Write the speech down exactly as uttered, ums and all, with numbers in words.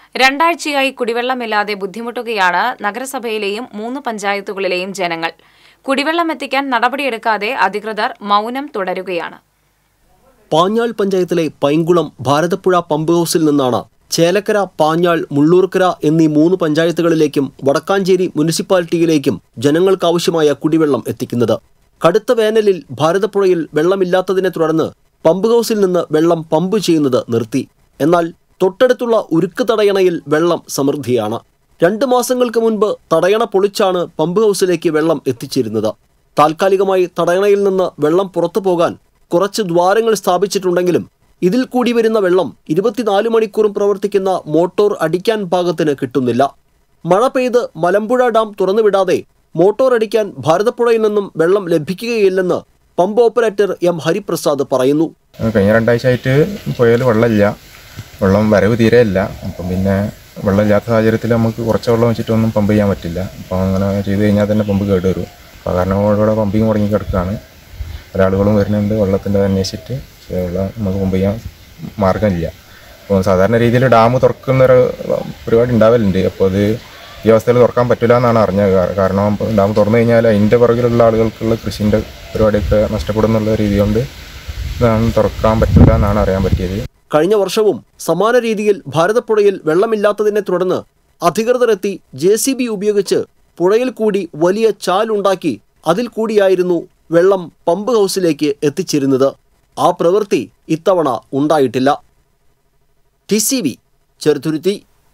രണ്ടാഴ്ചയായി കുടിവെള്ളമില്ലാതെ ബുദ്ധിമുട്ടുകയാണ് നഗരസഭയിലെയും മൂന്ന് പഞ്ചായത്തുകളിലെയും ജനങ്ങൾ. കുടിവെള്ളം എത്തിക്കാൻ നടപടിയെടുക്കാതെ അധികൃതർ മൗനം തുടരുകയാണ്. പാഞ്ഞാൾ പഞ്ചായത്തിലെ പൈങ്കുളം ഭാരതപ്പുഴ പമ്പ് ഹൗസിൽ നിന്നാണ് ചേലക്കര, പാഞ്ഞാൾ, മുള്ളൂർക്കര എന്നീ മൂന്ന് പഞ്ചായത്തുകളിലേക്കും വടക്കാഞ്ചേരി മുനിസിപ്പാലിറ്റിയിലേക്കും ജനങ്ങൾക്കാവശ്യമായ കുടിവെള്ളം എത്തിക്കുന്നത്. കടുത്ത വേനലിൽ ഭാരതപ്പുഴയിൽ വെള്ളമില്ലാത്തതിനെ തുടർന്ന് പമ്പ് ഹൗസിൽ നിന്ന് വെള്ളം പമ്പ് ചെയ്യുന്നത് നിർത്തി. എന്നാൽ തൊട്ടടുത്തുള്ള ഉരുക്ക് തടയണയിൽ വെള്ളം സമൃദ്ധിയാണ്. രണ്ട് മാസങ്ങൾക്ക് മുൻപ് തടയണ പൊളിച്ചാണ് പമ്പ് ഹൗസിലേക്ക് വെള്ളം എത്തിച്ചിരുന്നത്. താൽക്കാലികമായി തടയണയിൽ നിന്ന് വെള്ളം പുറത്തു പോകാൻ കുറച്ച് ദ്വാരങ്ങൾ സ്ഥാപിച്ചിട്ടുണ്ടെങ്കിലും ഇതിൽ കൂടി വരുന്ന വെള്ളം ഇരുപത്തിനാല് മണിക്കൂറും പ്രവർത്തിക്കുന്ന മോട്ടോർ അടിക്കാൻ പാകത്തിന് കിട്ടുന്നില്ല. മഴ പെയ്ത് മലമ്പുഴ ഡാം തുറന്നുവിടാതെ മോട്ടോർ അടിക്കാൻ ഭാരതപ്പുഴയിൽ നിന്നും വെള്ളം ലഭിക്കുകയില്ലെന്ന് പമ്പ് ഓപ്പറേറ്റർ എം ഹരിപ്രസാദ് പറയുന്നു. കഴിഞ്ഞ രണ്ടാഴ്ചയായിട്ട് പുഴയിൽ വെള്ളമില്ല, വെള്ളം വരവ് തീരെ ഇല്ല. അപ്പം പിന്നെ വെള്ളമില്ലാത്ത സാഹചര്യത്തിൽ നമുക്ക് കുറച്ച് വെള്ളം വെച്ചിട്ടൊന്നും പമ്പ് ചെയ്യാൻ പറ്റില്ല. അപ്പോൾ അങ്ങനെ ചെയ്ത് കഴിഞ്ഞാൽ തന്നെ പമ്പ് കേടുവരും. അപ്പോൾ കാരണം ഇവിടെ പമ്പിങ് മുടങ്ങി കിടക്കുകയാണ്. പല ആളുകളും വരുന്നുണ്ട് വെള്ളത്തിൻ്റെ അന്വേഷിച്ചിട്ട്, പക്ഷേ വെള്ളം നമുക്ക് പമ്പ് ചെയ്യാൻ മാർഗ്ഗമില്ല. അപ്പോൾ സാധാരണ രീതിയിൽ ഡാം തുറക്കുന്നൊരു പരിപാടി ഉണ്ടാവലുണ്ട്. അപ്പോൾ അത് ഈ അവസ്ഥയിൽ തുറക്കാൻ പറ്റില്ല എന്നാണ് അറിഞ്ഞത്. കാരണം ഡാം തുറന്നു കഴിഞ്ഞാൽ അതിൻ്റെ പുറകിലുള്ള ആളുകൾക്കുള്ള കൃഷിൻ്റെ പരിപാടിയൊക്കെ നഷ്ടപ്പെടുന്നുള്ള രീതി കൊണ്ട് തുറക്കാൻ പറ്റില്ല എന്നാണ് അറിയാൻ പറ്റിയത്. കഴിഞ്ഞ വർഷവും സമാന രീതിയിൽ ഭാരതപ്പുഴയിൽ വെള്ളമില്ലാത്തതിനെ തുടർന്ന് അധികൃതരെത്തി ജെ സി ബി ഉപയോഗിച്ച് പുഴയിൽ കൂടി വലിയ ചാലുണ്ടാക്കി അതിൽ കൂടിയായിരുന്നു വെള്ളം പമ്പ് ഹൗസിലേക്ക് എത്തിച്ചിരുന്നത്. ആ പ്രവൃത്തി ഇത്തവണ ഉണ്ടായിട്ടില്ല. T C V Cheruthuruthy.